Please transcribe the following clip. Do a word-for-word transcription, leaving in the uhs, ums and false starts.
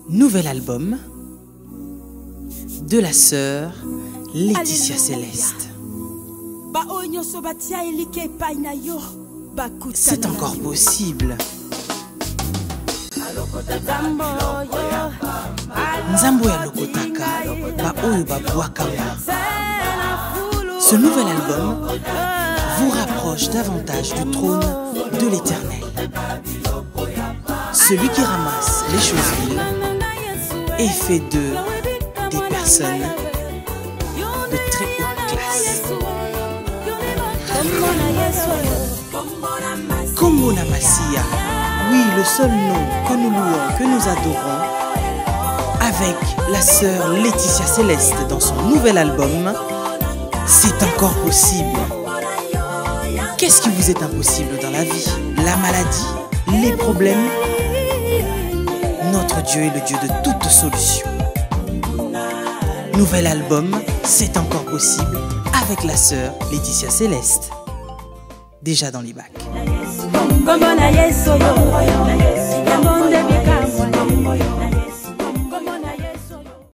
Nouvel album de la sœur Laetitia Céleste. C'est encore possible. Nzambo ya lokotaka ba oyo ba bwakama. Ce nouvel album vous rapproche davantage du trône de l'Éternel. Celui qui ramasse les choses viles et fait d'eux des personnes de très haute classe. Kombona Masia, oui, le seul nom que nous louons, que nous adorons, avec la sœur Laetitia Céleste dans son nouvel album, c'est encore possible. Qu'est-ce qui vous est impossible dans la vie? La maladie? Les problèmes? Notre Dieu est le Dieu de toute solution. Nouvel album, c'est encore possible avec la sœur Laetitia Céleste. Déjà dans les bacs.